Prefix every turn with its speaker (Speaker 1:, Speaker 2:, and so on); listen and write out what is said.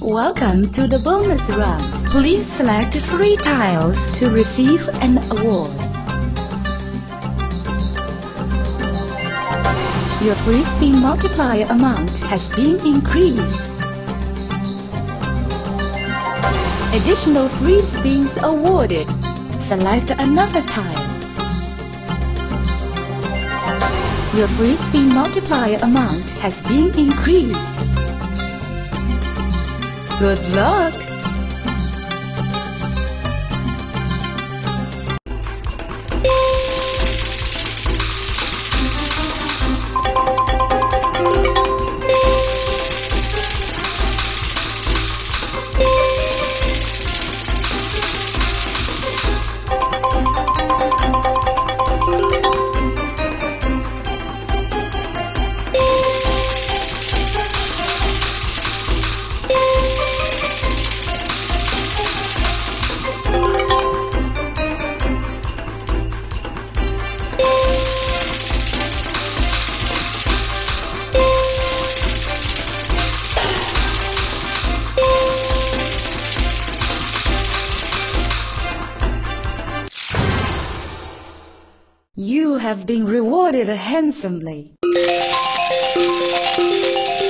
Speaker 1: Welcome to the bonus run. Please select 3 tiles to receive an award. Your free spin multiplier amount has been increased. Additional free spins awarded. Select another tile. Your free spin multiplier amount has been increased. Good luck! You have been rewarded handsomely.